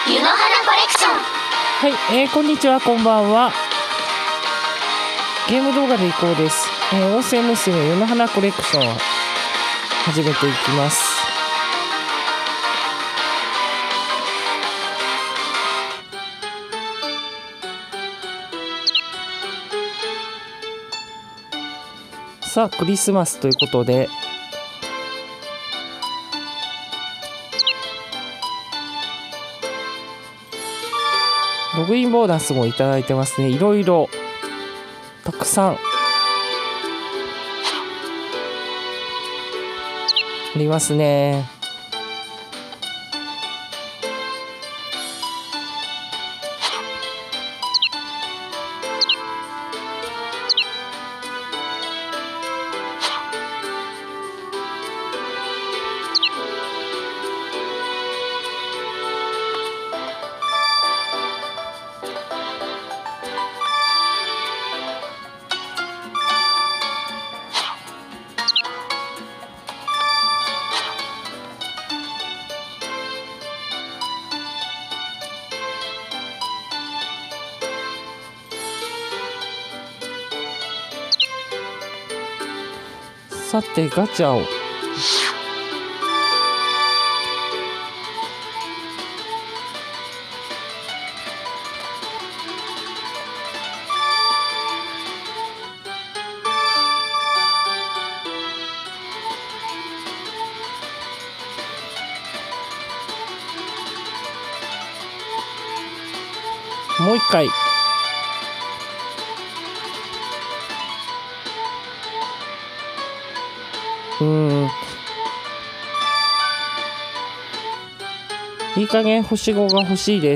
湯の花コレクション。 はい、こんにちは、こんばんは。ゲーム動画でいこうです。音声娘湯の花コレクションを始めていきます。さあ、クリスマスということで、ログインボーナスもいただいてますね。いろいろたくさんありますね。さて、ガチャをもう一回。いい加減星5が欲しいです。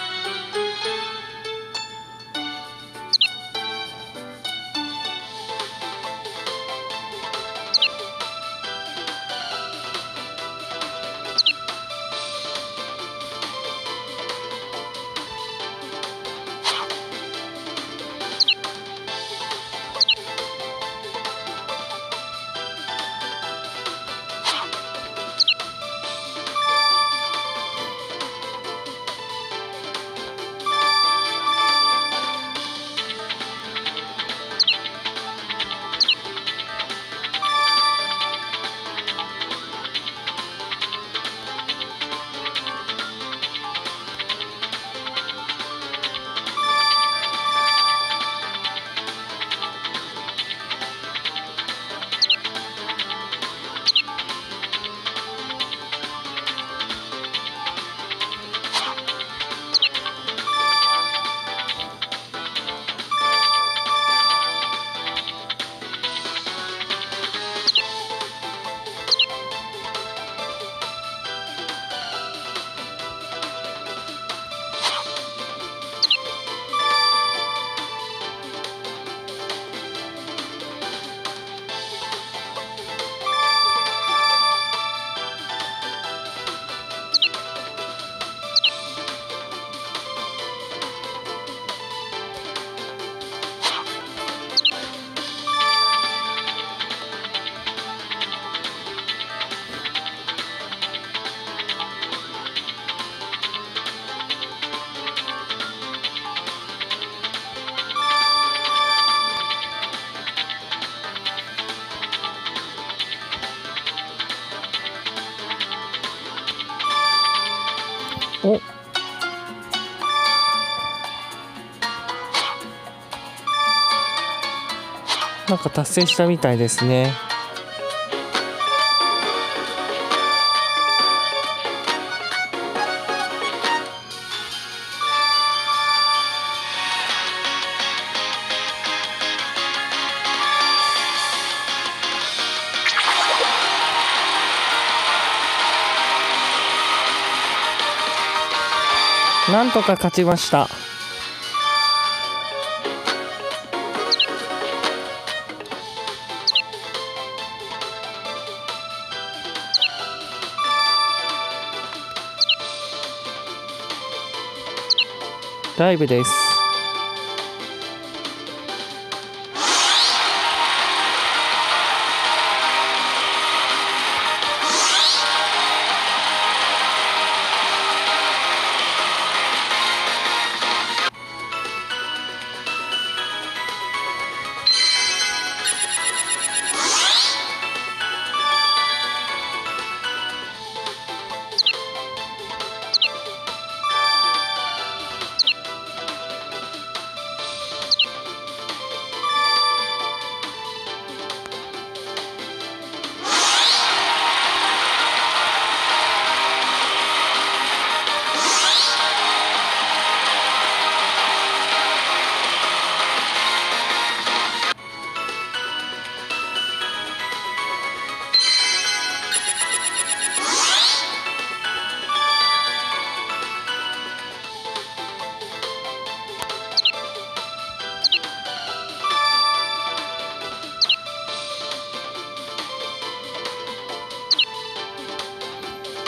お、なんか達成したみたいですね。なんとか勝ちました。ライブです。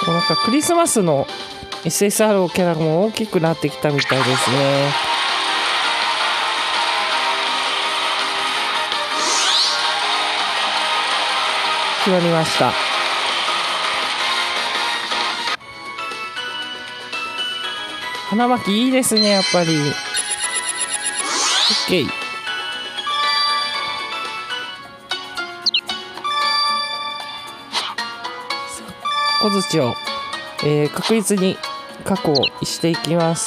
なんかクリスマスの SSR キャラも大きくなってきたみたいですね。決まりました。花巻いいですね、やっぱり。OK。小槌を、確実に確保していきます。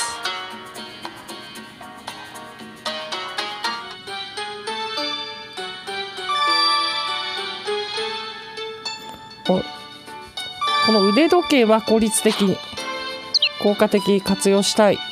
この腕時計は効率的に効果的に活用したい。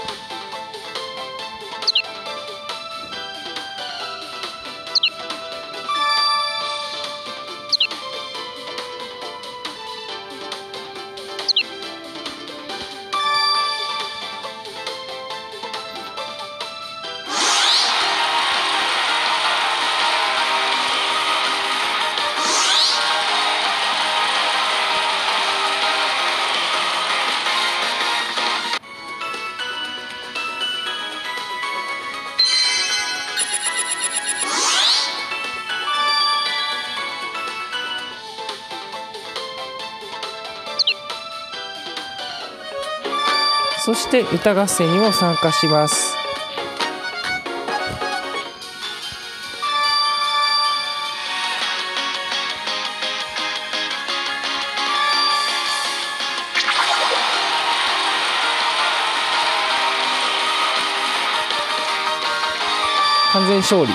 そして歌合戦にも参加します。完全勝利。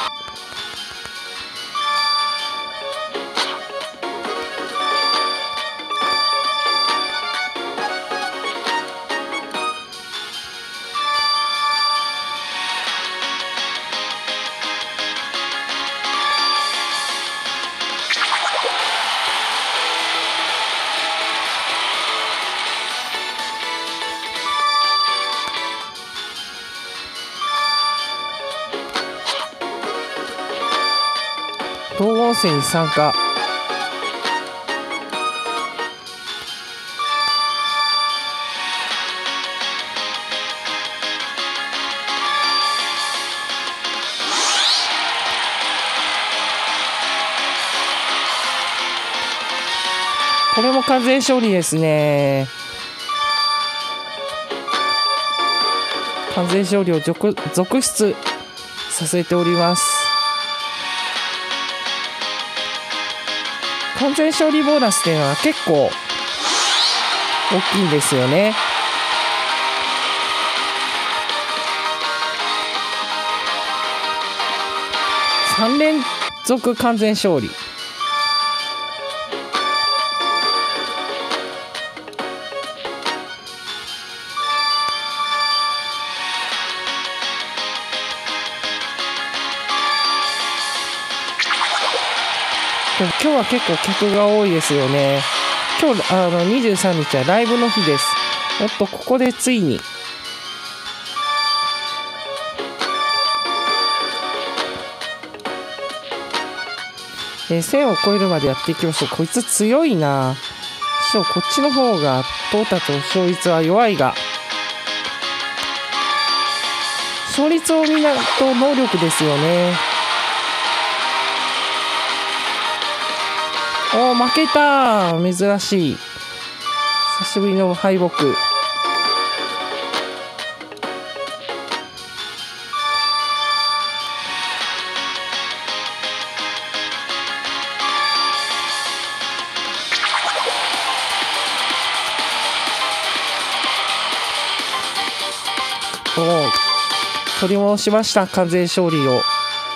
東温泉に参加。これも完全勝利ですね。完全勝利を続出させております。完全勝利ボーナスっていうのは結構大きいんですよね。3連続完全勝利。今日は結構客が多いですよね。今日23日はライブの日です。おっと、ここでついに1000を超えるまでやっていきましょう。こいつ強いな。こっちの方が到達の勝率は弱いが、勝率を見ないと能力ですよね。おー、負けた。珍しい。久しぶりの敗北。おー、取り戻しました。完全勝利を。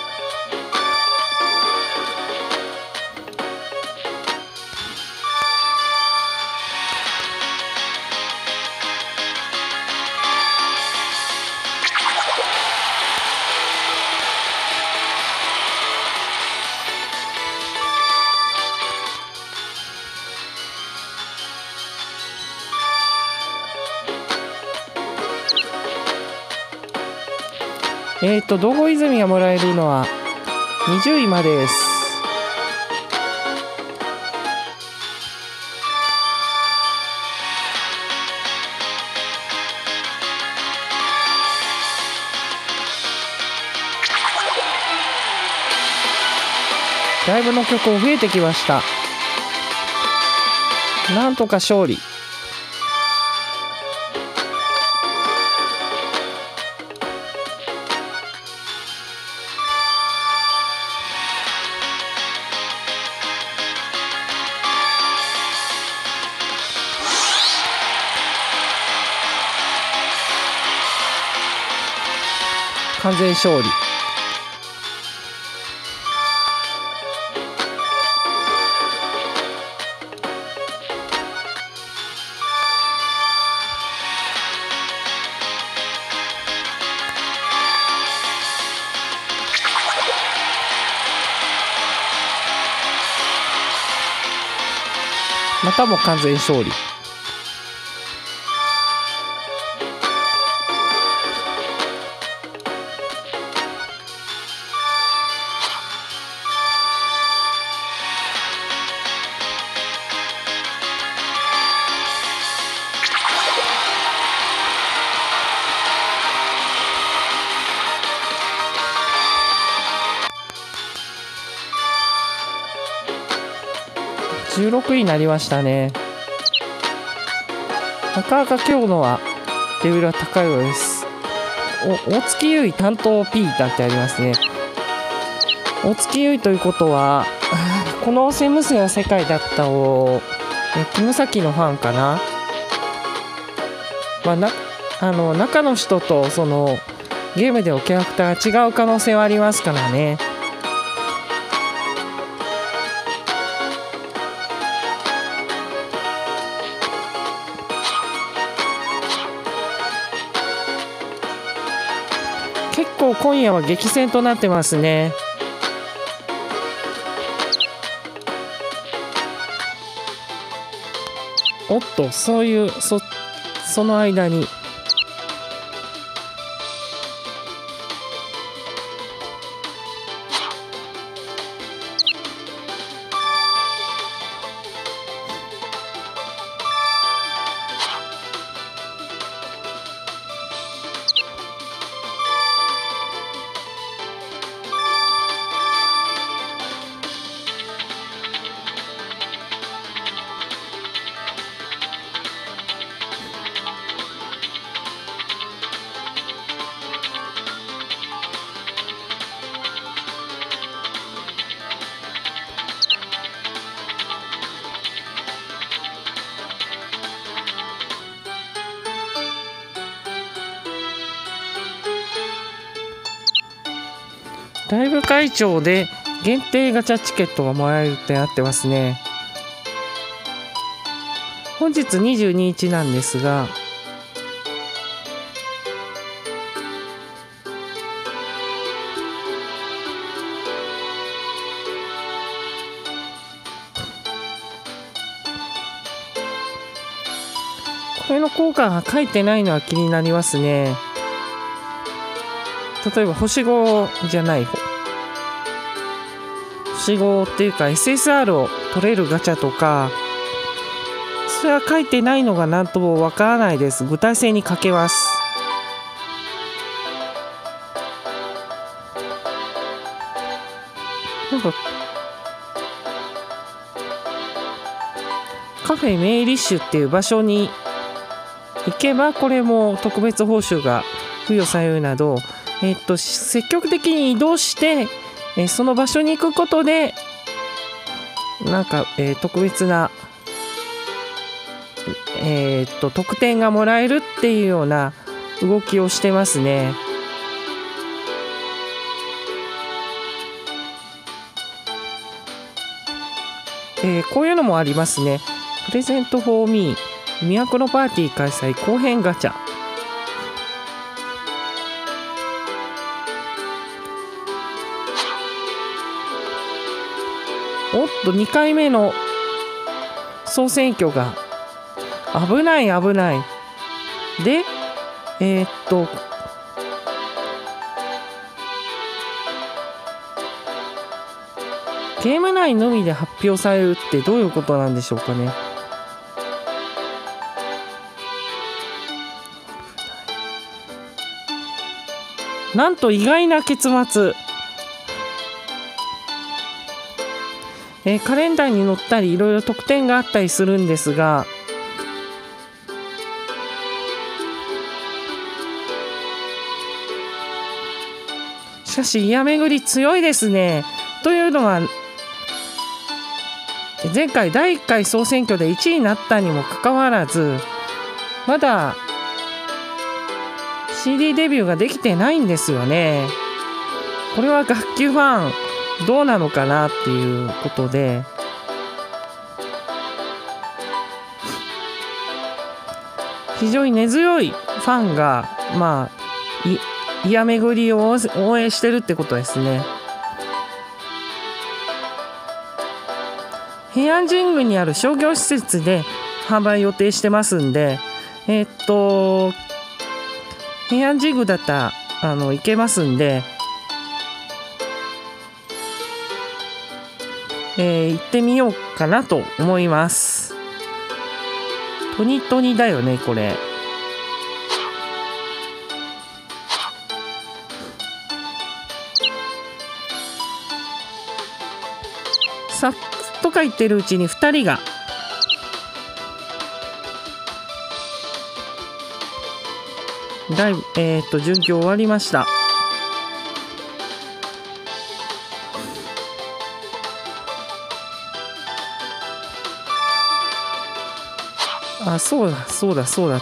道後泉がもらえるのは20位までです。 ライブの曲も増えてきました。なんとか勝利。完全勝利。またも完全勝利。16位になりましたね。なかなか今日のはレベルは高いようです。大月優衣担当ピーターってありますね。大月優衣ということはこの「セムスや世界だった」をキムサキのファンかな、中の人とそのゲームでのキャラクターが違う可能性はありますからね。結構今夜は激戦となってますね。おっと、そういうその間にライブ会場で限定ガチャチケットがもらえるってなってますね。本日22日なんですが、これの効果が書いてないのは気になりますね。例えば星5じゃない星5っていうか SSR を取れるガチャとか、それは書いてないのがなんともわからないです。具体性に欠けます。なんかカフェメイリッシュっていう場所に行けばこれも特別報酬が付与されるなど、積極的に移動して、その場所に行くことでなんか、特別な、特典がもらえるっていうような動きをしてますね。こういうのもありますね。プレゼントフォーミー都のパーティー開催後編ガチャ。おっと、2回目の総選挙が危ない危ない。でゲーム内のみで発表されるってどういうことなんでしょうかね。なんと意外な結末。 カレンダーに載ったりいろいろ特典があったりするんですが、しかしイヤ巡り強いですね。というのは前回第1回総選挙で1位になったにもかかわらず、まだ CD デビューができてないんですよね。これは学級ファンどうなのかなっていうことで、非常に根強いファンがイヤ巡りを応援してるってことですね。平安神宮にある商業施設で販売予定してますんで、平安神宮だったら行けますんで、行ってみようかなと思います。トニトニだよねこれ。さっとか言ってるうちに2人が準拠終わりました。あ、そうだった。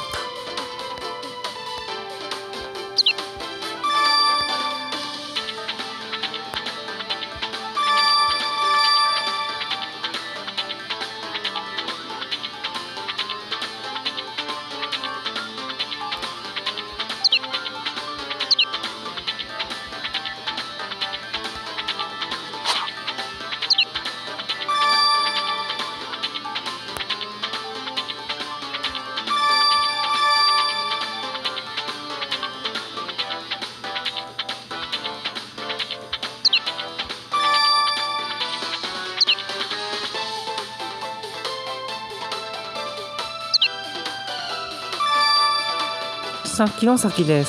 城崎です。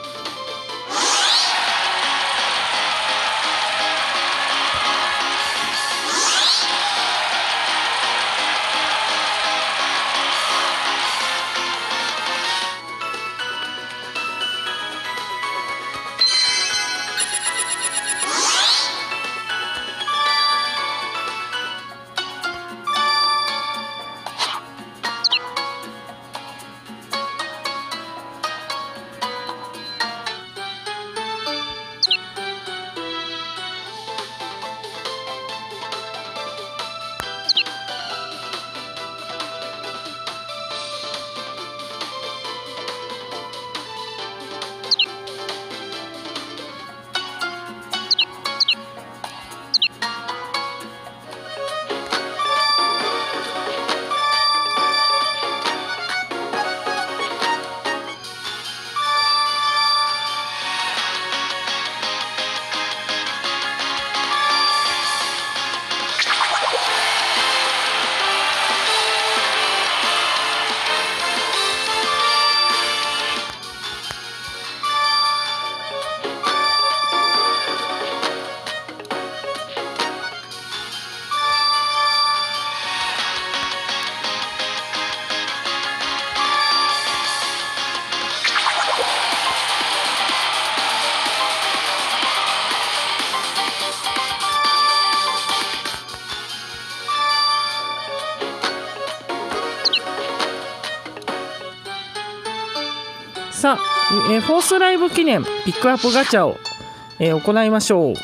さあ、フォースライブ記念ピックアップガチャを、行いましょう。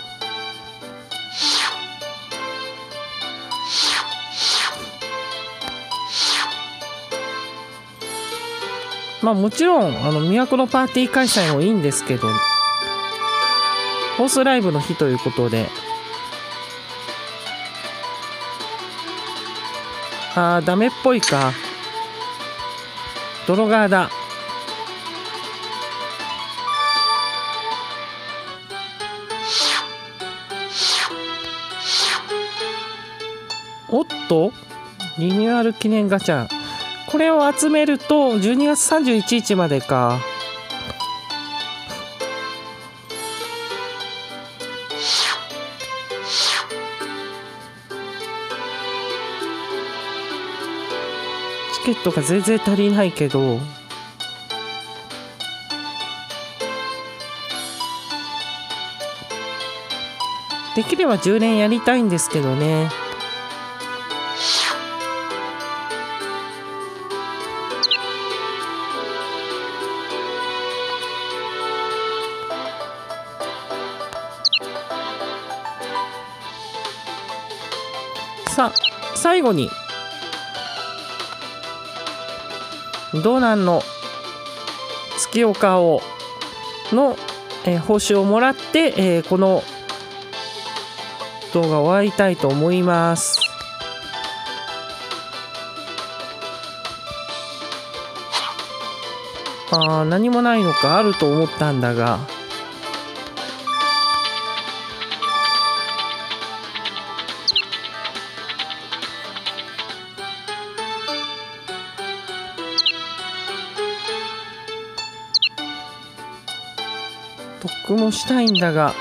もちろん都のパーティー開催もいいんですけど、フォースライブの日ということで、ダメっぽいか。泥川だ。おっと、リニューアル記念ガチャ、これを集めると12月31日までか。 チケットが全然足りないけど、できれば10連やりたいんですけどね。さあ最後に道南の月岡をの、報酬をもらって、この動画を終わりたいと思います。何もないのか、あると思ったんだが。特訓もしたいんだが。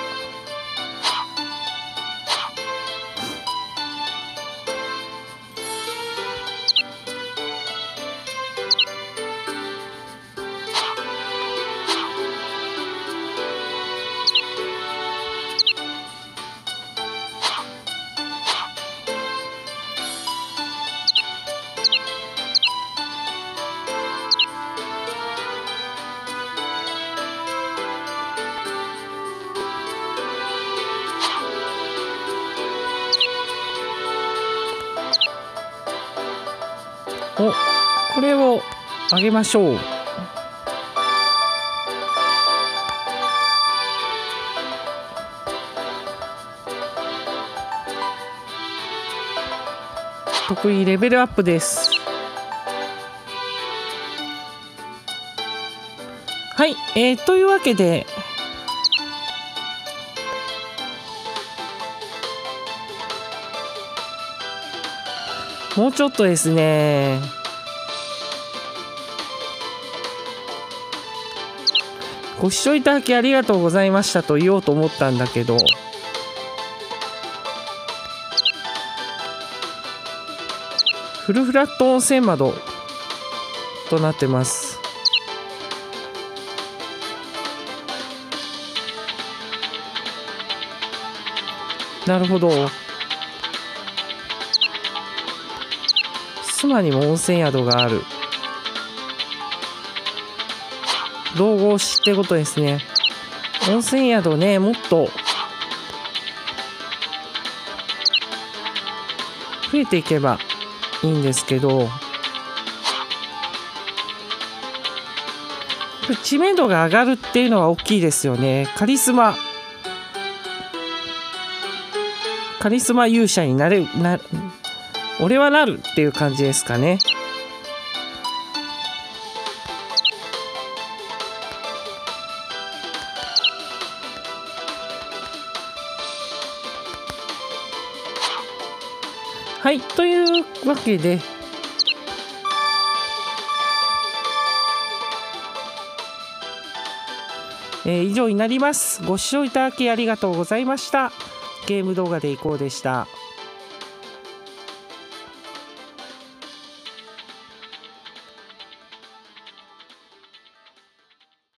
これをあげましょう。得意レベルアップです。はい、というわけでもうちょっとですね、ご視聴いただきありがとうございましたと言おうと思ったんだけど、フルフラット温泉窓となってます。なるほど。須磨にも温泉宿がある。道後市ってことですね。温泉宿ね、もっと増えていけばいいんですけど、知名度が上がるっていうのは大きいですよね。カリスマ勇者になる俺はなるっていう感じですかね。はい、というわけで以上になります。ご視聴いただきありがとうございました。ゲーム動画でいこうでした。